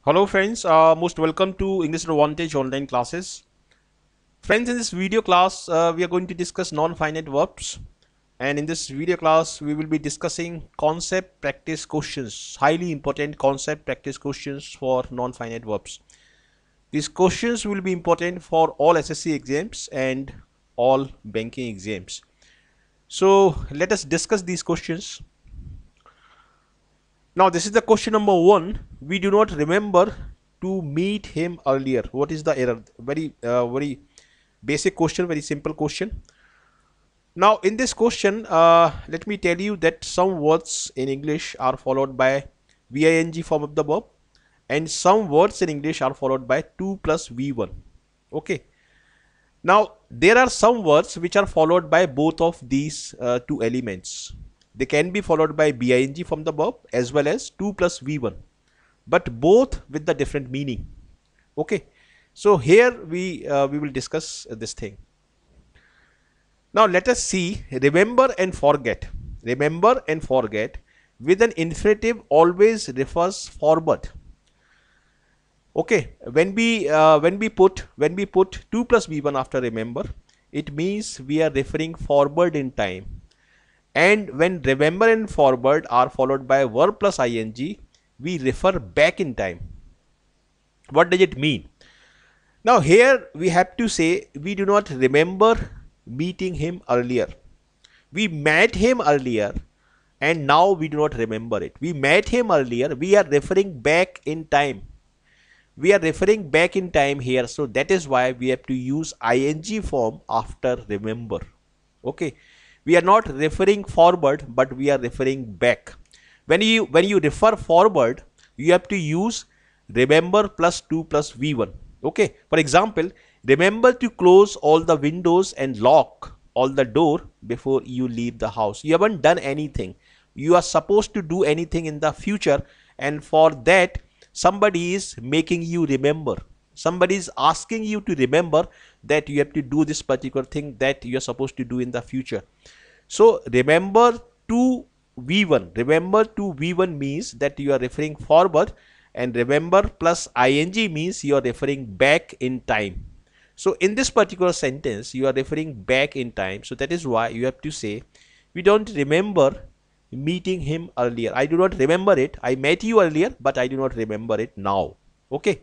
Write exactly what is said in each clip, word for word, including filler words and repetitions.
Hello friends, uh, most welcome to English Advantage online classes. Friends, in this video class, uh, we are going to discuss non-finite verbs. And in this video class, we will be discussing concept practice questions, highly important concept practice questions for non-finite verbs. These questions will be important for all S S C exams and all banking exams. So let us discuss these questions. Now this is the question number one. We do not remember to meet him earlier. What is the error? Very uh, very basic question, very simple question. Now in this question, uh, let me tell you that some words in English are followed by V I N G form of the verb, and some words in English are followed by two plus V one. Okay. Now there are some words which are followed by both of these uh, two elements. They can be followed by B I N G from the verb as well as two plus V one, but both with the different meaning. Okay, so here we uh, we will discuss uh, this thing. Now let us see remember and forget. Remember and forget with an infinitive always refers forward. Okay, when we uh, when we put when we put two plus V one after remember, it means we are referring forward in time. And when remember and forward are followed by verb plus ing, we refer back in time. What does it mean? Now here we have to say we do not remember meeting him earlier. We met him earlier and now we do not remember it. We met him earlier. We are referring back in time. We are referring back in time here. So that is why we have to use ing form after remember. Okay. We are not referring forward, but we are referring back. When you when you refer forward, you have to use remember plus two plus V one. Okay. For example, remember to close all the windows and lock all the door before you leave the house. You haven't done anything. You are supposed to do anything in the future, and for that somebody is making you remember. Somebody is asking you to remember that you have to do this particular thing that you are supposed to do in the future. So remember to V one. Remember to V one means that you are referring forward, and remember plus ing means you are referring back in time. So in this particular sentence, you are referring back in time. So that is why you have to say, we don't remember meeting him earlier. I do not remember it. I met you earlier, but I do not remember it now. Okay.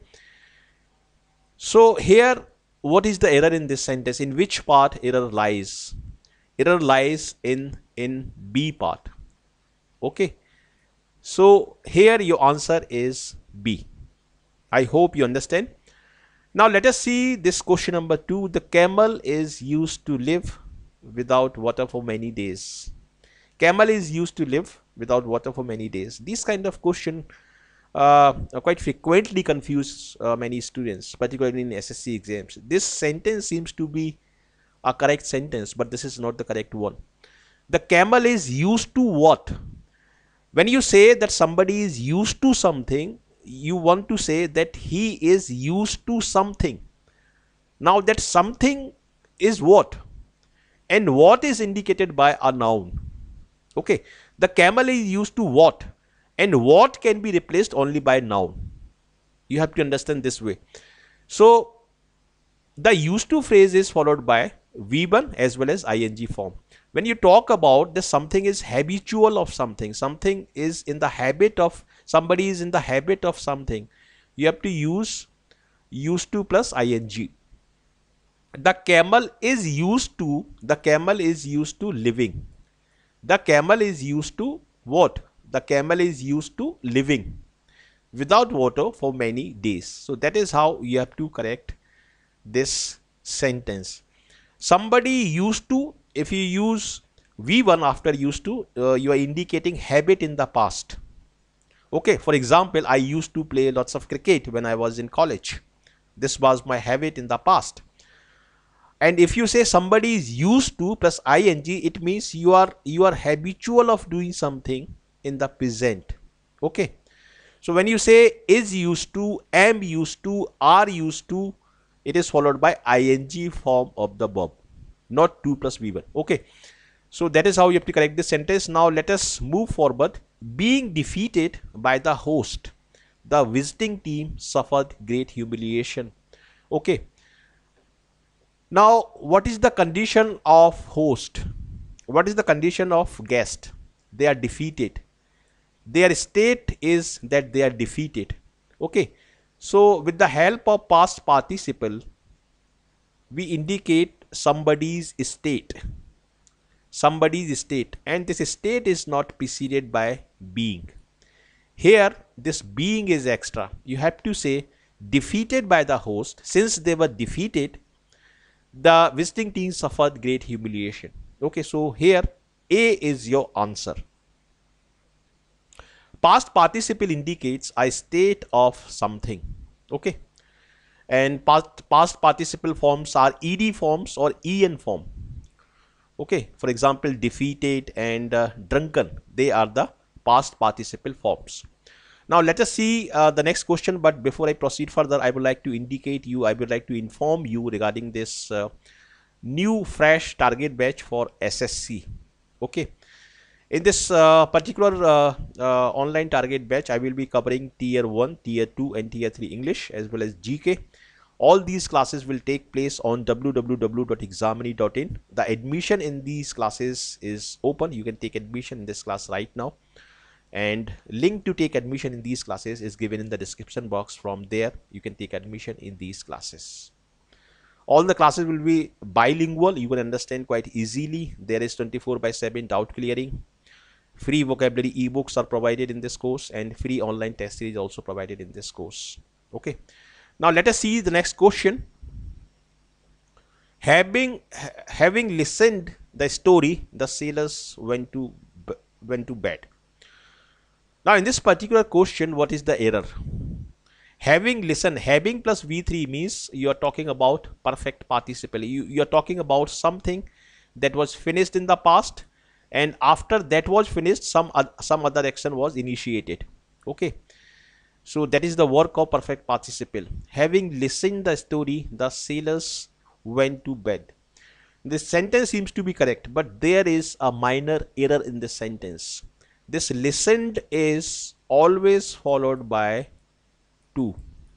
So here, what is the error in this sentence? In which part error lies? Error lies in, in B part. Okay. So here your answer is B. I hope you understand. Now let us see this question number two. The camel is used to live without water for many days. Camel is used to live without water for many days. This kind of question uh, quite frequently confuse uh, many students, particularly in S S C exams. This sentence seems to be a correct sentence, but this is not the correct one. The camel is used to what? When you say that somebody is used to something, you want to say that he is used to something. Now that something is what? And what is indicated by a noun. Okay, the camel is used to what? And what can be replaced only by noun. You have to understand this way. So the used to phrase is followed by V one as well as ing form. When you talk about this, something is habitual of something, something is in the habit of, somebody is in the habit of something, you have to use used to plus ing. The camel is used to, the camel is used to living. The camel is used to what? The camel is used to living without water for many days. So that is how you have to correct this sentence. Somebody used to, if you use V one after used to, uh, you are indicating habit in the past. Okay, for example, I used to play lots of cricket when I was in college. This was my habit in the past. And if you say somebody is used to plus ing, it means you are you are habitual of doing something in the present. Okay. So when you say is used to, am used to, are used to, it is followed by ing form of the verb, not two plus V one. Okay. So that is how you have to correct this sentence. Now let us move forward. Being defeated by the host. the visiting team suffered great humiliation. Okay. Now, what is the condition of host? What is the condition of guest? They are defeated. Their state is that they are defeated. Okay. So, with the help of past participle, we indicate somebody's state. Somebody's state. And this state is not preceded by being. Here, this being is extra. You have to say defeated by the host. Since they were defeated, the visiting team suffered great humiliation. Okay, so here A is your answer. Past participle indicates a state of something. Okay, and past, past participle forms are ed forms or en form. Okay, for example, defeated and uh, drunken, they are the past participle forms. Now let us see uh, the next question, but before I proceed further, I would like to indicate you, I would like to inform you regarding this uh, new fresh target batch for S S C. Okay, in this uh, particular uh, uh, online target batch, I will be covering tier one, tier two and tier three English as well as G K. All these classes will take place on w w w dot examini dot in. The admission in these classes is open. You can take admission in this class right now. And link to take admission in these classes is given in the description box. From there you can take admission in these classes. All the classes will be bilingual. You will understand quite easily. There is twenty-four by seven doubt clearing. Free vocabulary ebooks are provided in this course, and free online test series also provided in this course. Okay, now let us see the next question. Having having listened the story, the sailors went to went to bed. Now in this particular question, what is the error? Having listened, having plus V three means you are talking about perfect participle. You, you are talking about something that was finished in the past, and after that was finished, some, some other action was initiated. Okay. So that is the work of perfect participle. Having listened the story, the sailors went to bed. This sentence seems to be correct, but there is a minor error in this sentence. This listened is always followed by to,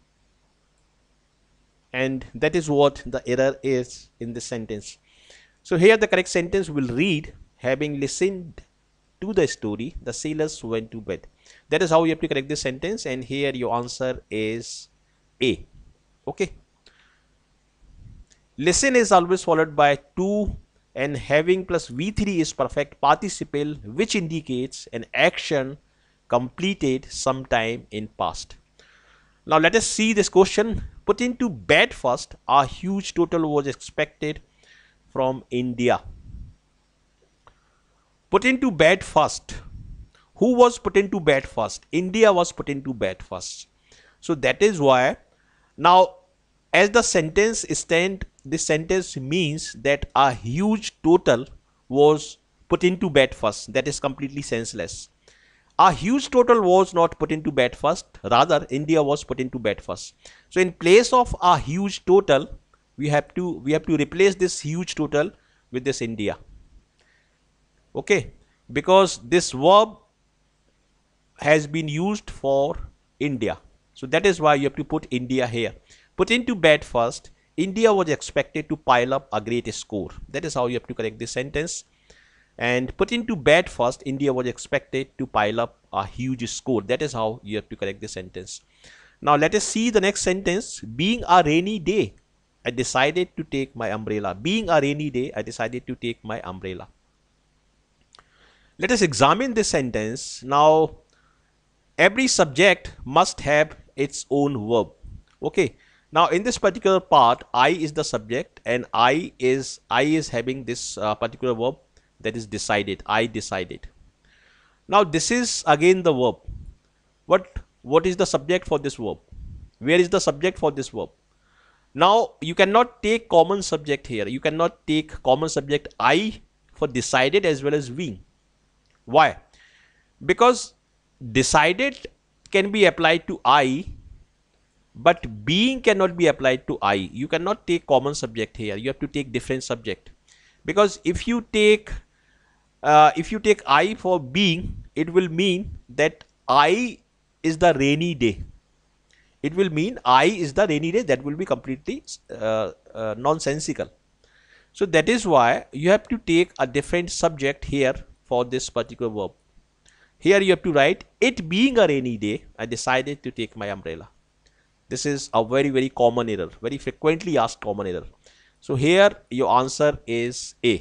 and that is what the error is in this sentence. So here the correct sentence will read, having listened to the story, the sailors went to bed. That is how you have to correct this sentence, and here your answer is A. Okay. Listen is always followed by to, and having plus V three is perfect participle, which indicates an action completed sometime in past. Now let us see this question. Put into bed first, a huge total was expected from India. Put into bed first. Who was put into bed first? India was put into bed first. So that is why now as the sentence stand, this sentence means that a huge total was put into bed first. That is completely senseless. A huge total was not put into bed first, rather India was put into bed first. So in place of a huge total, we have to we have to replace this huge total with this India. Okay, because this verb has been used for India. So that is why you have to put India here. Put into bed first, India was expected to pile up a great score. That is how you have to correct this sentence. And put into bed first, India was expected to pile up a huge score. That is how you have to correct this sentence. Now let us see the next sentence. Being a rainy day, I decided to take my umbrella. Being a rainy day, I decided to take my umbrella. Let us examine this sentence. Now every subject must have its own verb. Okay. Now in this particular part, I is the subject, and I is I is having this uh, particular verb, that is decided. I decided. Now this is again the verb. What what is the subject for this verb? Where is the subject for this verb? Now you cannot take common subject here. You cannot take common subject I for decided as well as being. Why? Because decided can be applied to I, but being cannot be applied to I. You cannot take common subject here. You have to take different subject. Because if you take uh, if you take I for being, it will mean that I is the rainy day. it will mean I is the rainy day. That will be completely uh, uh, nonsensical. So that is why you have to take a different subject here for this particular verb. Here you have to write, it being a rainy day, I decided to take my umbrella. This is a very, very common error, very frequently asked common error. So here your answer is A.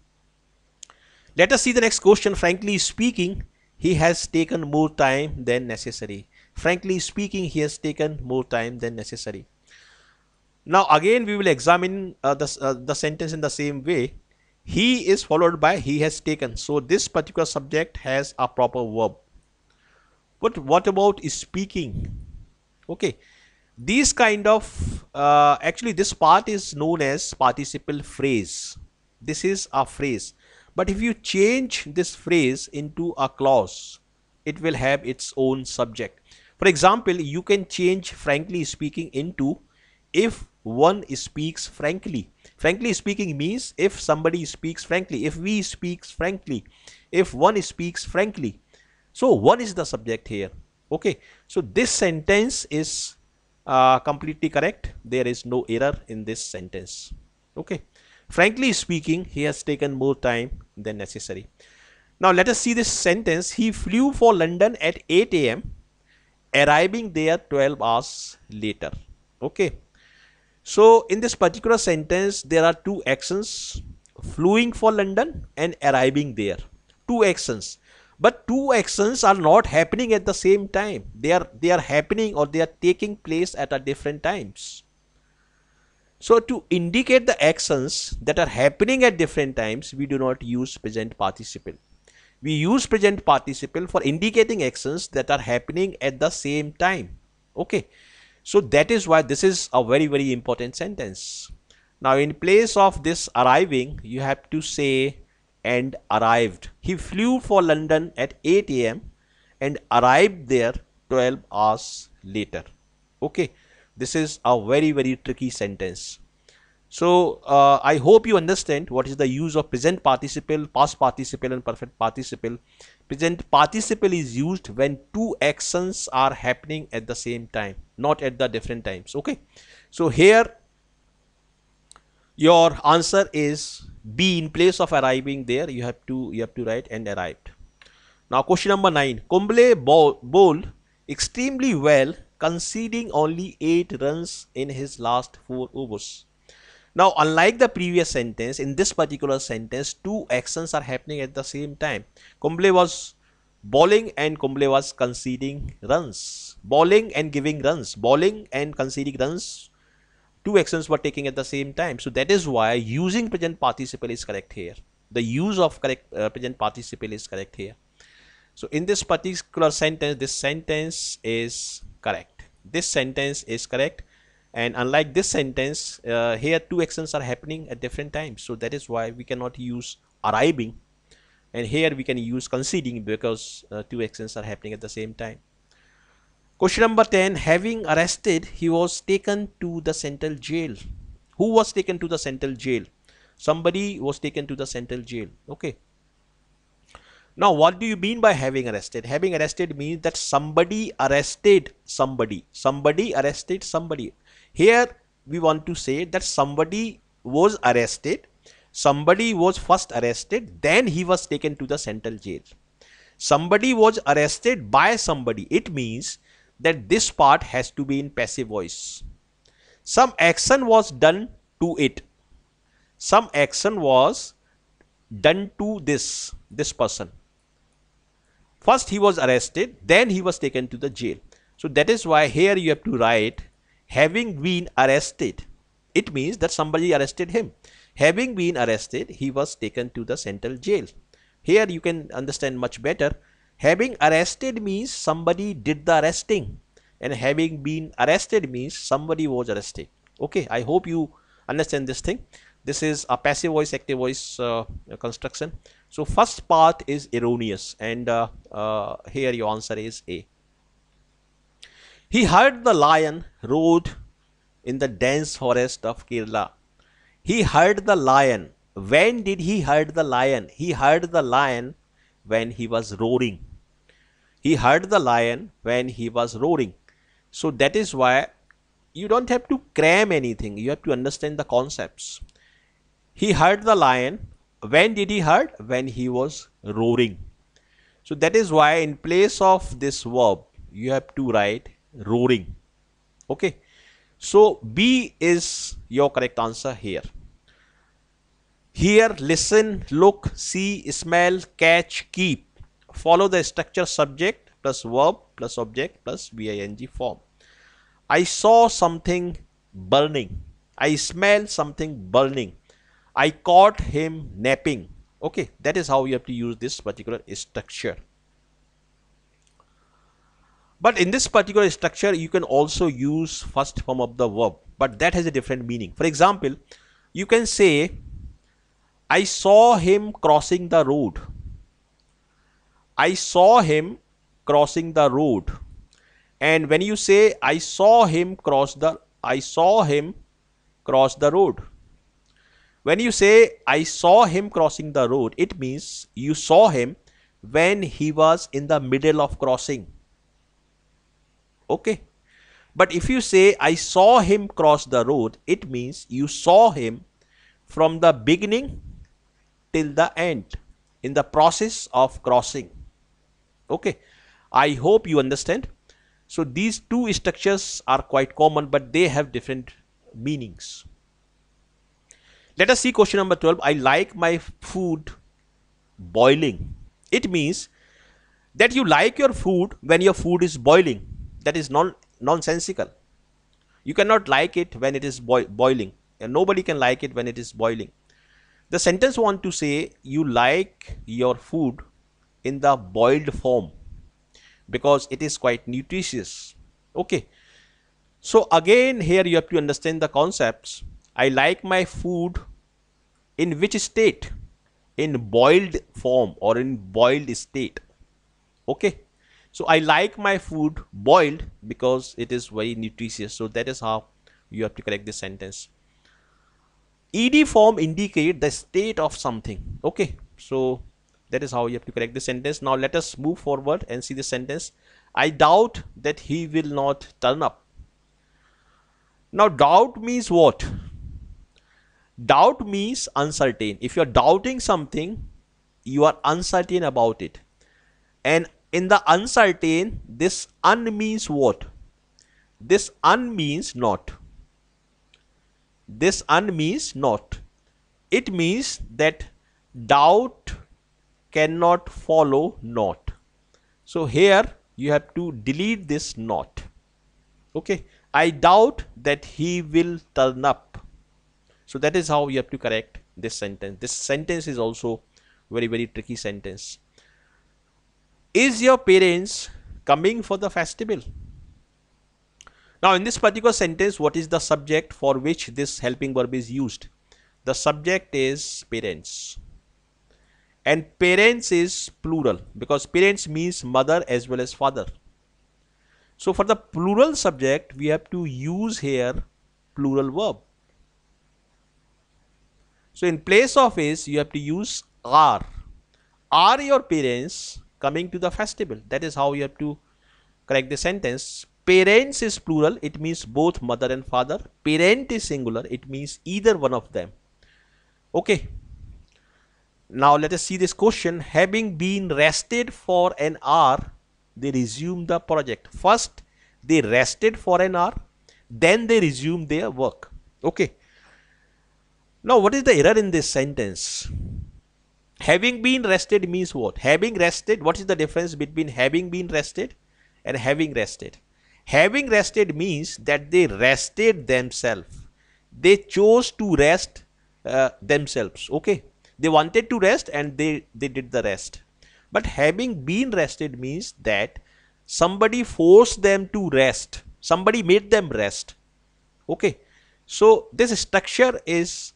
Let us see the next question. Frankly speaking, he has taken more time than necessary. Frankly speaking, he has taken more time than necessary. Now again we will examine uh, the, uh, the sentence in the same way. He is followed by he has taken. So this particular subject has a proper verb. But what about speaking? Okay. These kind of, uh, actually this part is known as participle phrase. This is a phrase. But if you change this phrase into a clause, it will have its own subject. For example, you can change frankly speaking into if one speaks frankly. Frankly speaking means if somebody speaks frankly, if we speaks frankly, if one speaks frankly. So one is the subject here. Okay. So this sentence is uh, completely correct. There is no error in this sentence. Okay. Frankly speaking, he has taken more time than necessary. Now let us see this sentence. He flew for London at eight A M arriving there twelve hours later. Okay. So in this particular sentence, there are two actions, flying for London and arriving there. Two actions. But two actions are not happening at the same time. They are, they are happening or they are taking place at a different times. So to indicate the actions that are happening at different times, we do not use present participle. We use present participle for indicating actions that are happening at the same time. Okay. So that is why this is a very, very important sentence. Now in place of this arriving, you have to say and arrived. He flew for London at eight A M and arrived there twelve hours later. Okay. This is a very, very tricky sentence. So uh, I hope you understand what is the use of present participle, past participle and perfect participle. Present participle is used when two actions are happening at the same time, not at the different times. Okay. So here your answer is B. In place of arriving there, you have to you have to write and arrived. Now question number nine. Kumble bowled extremely well, conceding only eight runs in his last four overs. Now unlike the previous sentence, in this particular sentence, two actions are happening at the same time. Kumble was bowling and Kumble was conceding runs. Bowling and giving runs. Bowling and conceding runs. Two actions were taking at the same time. So that is why using present participle is correct here. The use of correct uh, present participle is correct here. So in this particular sentence, this sentence is correct. This sentence is correct. And unlike this sentence, uh, here two actions are happening at different times. So that is why we cannot use arriving. And here we can use conceding because uh, two actions are happening at the same time. Question number ten. Having arrested, he was taken to the central jail. Who was taken to the central jail? Somebody was taken to the central jail. Okay. Now, what do you mean by having arrested? Having arrested means that somebody arrested somebody. Somebody arrested somebody. Here, we want to say that somebody was arrested. Somebody was first arrested. Then he was taken to the central jail. Somebody was arrested by somebody. It means that this part has to be in passive voice. Some action was done to it. Some action was done to this, this person. First he was arrested, then he was taken to the jail. So that is why here you have to write having been arrested. It means that somebody arrested him. Having been arrested, he was taken to the central jail. Here you can understand much better. Having arrested means somebody did the arresting, and having been arrested means somebody was arrested. Okay, I hope you understand this thing. This is a passive voice, active voice uh, construction. So first part is erroneous, and uh, uh, here your answer is A. He heard the lion roared in the dense forest of Kerala. He heard the lion. When did he heard the lion? He heard the lion when he was roaring. He heard the lion when he was roaring. So that is why you don't have to cram anything. You have to understand the concepts. He heard the lion. When did he heard? When he was roaring. So that is why in place of this verb, you have to write roaring. Okay. So B is your correct answer here. Hear, listen, look, see, smell, catch, keep. Follow the structure subject plus verb plus object plus V I N G form. I saw something burning. I smell something burning. I caught him napping. Okay, that is how you have to use this particular structure. But in this particular structure, you can also use first form of the verb, but that has a different meaning. For example, you can say, I saw him crossing the road. I saw him crossing the road. And when you say, I saw him cross the, I saw him cross the road. When you say, I saw him crossing the road, it means you saw him when he was in the middle of crossing. Okay. But if you say, I saw him cross the road, it means you saw him from the beginning till the end in the process of crossing. Okay. I hope you understand. So these two structures are quite common, but they have different meanings. Let us see question number twelve. I like my food boiling. It means that you like your food when your food is boiling. That is non nonsensical. You cannot like it when it is boi boiling. And nobody can like it when it is boiling. The sentence want to say you like your food in the boiled form because it is quite nutritious. Okay. So again here you have to understand the concepts. I like my food in which state? In boiled form or in boiled state. Okay. So I like my food boiled because it is very nutritious. So that is how you have to correct this sentence. E D form indicate the state of something. Okay. So that is how you have to correct the sentence. Now let us move forward and see the sentence. I doubt that he will not turn up. Now doubt means what? Doubt means uncertain. If you are doubting something, you are uncertain about it. And in the uncertain, this un means what? This un means not. This un means not. It means that doubt cannot follow not. So here you have to delete this not. Okay. I doubt that he will turn up. So that is how you have to correct this sentence. This sentence is also very, very tricky sentence. Is your parents coming for the festival? Now in this particular sentence, what is the subject for which this helping verb is used? The subject is parents. And parents is plural because parents means mother as well as father. So for the plural subject, we have to use here plural verb. So in place of is, you have to use are. Are your parents coming to the festival? That is how you have to correct the sentence. Parents is plural. It means both mother and father. Parent is singular. It means either one of them. Okay. Now let us see this question. Having been rested for an hour, they resume the project. First, they rested for an hour. Then they resume their work. Okay. Now, what is the error in this sentence? Having been rested means what? Having rested, what is the difference between having been rested and having rested? Having rested means that they rested themselves. They chose to rest uh, themselves. Okay. They wanted to rest and they, they did the rest. But having been rested means that somebody forced them to rest. Somebody made them rest. Okay. So this structure is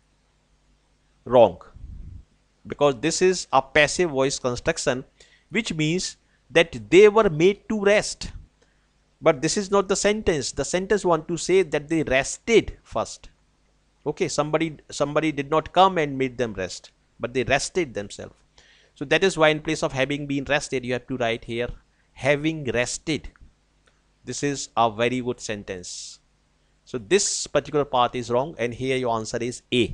wrong because this is a passive voice construction, which means that they were made to rest. But this is not the sentence. The sentence want to say that they rested first. Okay, somebody somebody did not come and made them rest, but they rested themselves. So that is why in place of having been rested, you have to write here having rested. This is a very good sentence. So this particular part is wrong, and here your answer is A.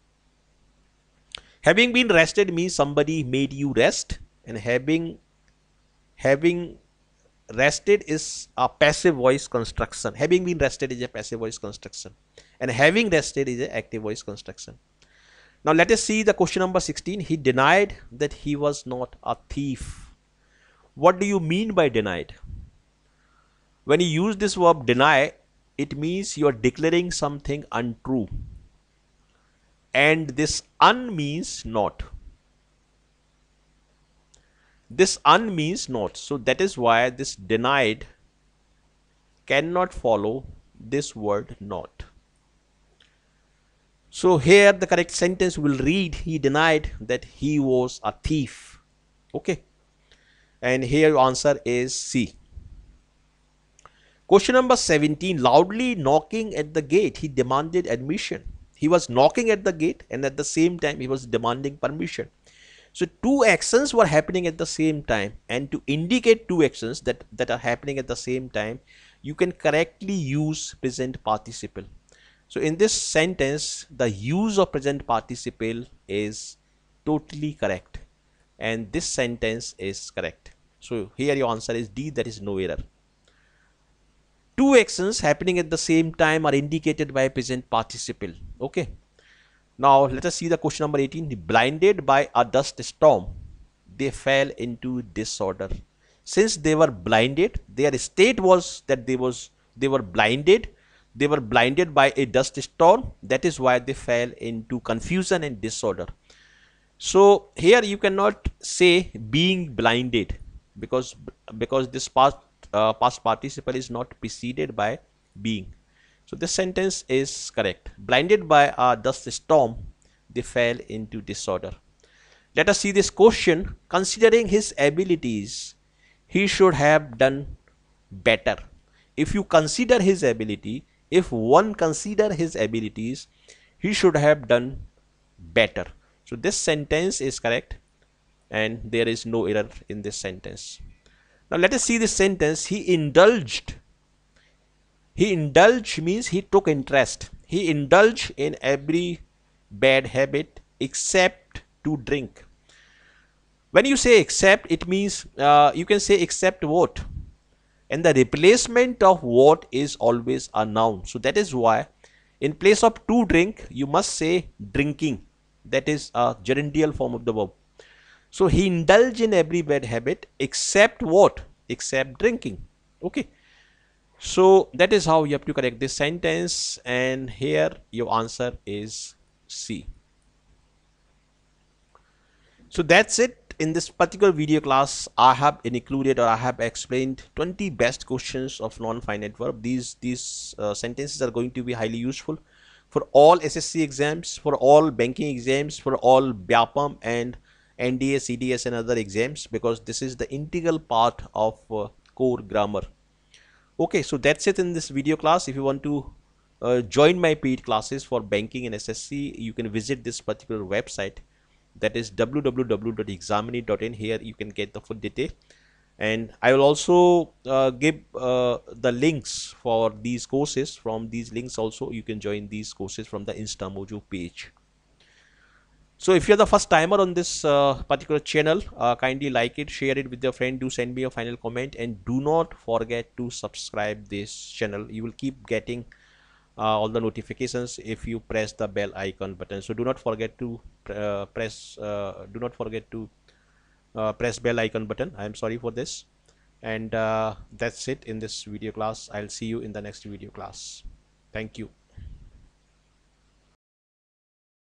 Having been rested means somebody made you rest, and having having rested is a passive voice construction. Having been rested is a passive voice construction, and having rested is an active voice construction. Now let us see the question number sixteen. He denied that he was not a thief. What do you mean by denied? When you use this verb deny, it means you are declaring something untrue, and this un means not. This un means not, so that is why this denied cannot follow this word not. So here the correct sentence will read, he denied that he was a thief. Okay, and here your answer is C. Question number seventeen. Loudly knocking at the gate, he demanded admission. He was knocking at the gate, and at the same time he was demanding permission. So two actions were happening at the same time, and to indicate two actions that, that are happening at the same time, you can correctly use present participle. So in this sentence, the use of present participle is totally correct, and this sentence is correct. So here your answer is D, that is no error. Two actions happening at the same time are indicated by present participle. Okay. Now let us see the question number eighteen. Blinded by a dust storm, they fell into disorder. Since they were blinded, their state was that they was they were blinded. They were blinded by a dust storm. That is why they fell into confusion and disorder. So here you cannot say being blinded, because because this past uh, past participle is not preceded by being. So this sentence is correct. Blinded by a dust storm, they fell into disorder. Let us see this question. Considering his abilities, he should have done better. If you consider his ability, if one consider his abilities, he should have done better. So this sentence is correct, and there is no error in this sentence. Now let us see this sentence. He indulged. He indulged means he took interest. He indulged in every bad habit except to drink. When you say except, it means uh, you can say except what, and the replacement of what is always a noun. So that is why in place of to drink, you must say drinking. That is a gerundial form of the verb. So he indulged in every bad habit except what? Except drinking. Okay. So that is how you have to correct this sentence, and here your answer is C. So that's it. In this particular video class, I have included or I have explained twenty best questions of non-finite verb. These these uh, sentences are going to be highly useful for all S S C exams, for all banking exams, for all B A P M and N D A, C D S and other exams, because this is the integral part of uh, core grammar. Okay, so that's it in this video class. If you want to uh, join my paid classes for banking and S S C, you can visit this particular website, that is w w w dot examini dot in. Here you can get the full detail, and I will also uh, give uh, the links for these courses. From these links also you can join these courses from the InstaMojo page. So if you're the first timer on this uh, particular channel, uh, kindly like it, share it with your friend, do send me a final comment, and do not forget to subscribe this channel. You will keep getting uh, all the notifications if you press the bell icon button. So do not forget to uh, press uh, do not forget to uh, press bell icon button. I am sorry for this, and uh, that's it in this video class. I'll see you in the next video class. Thank you.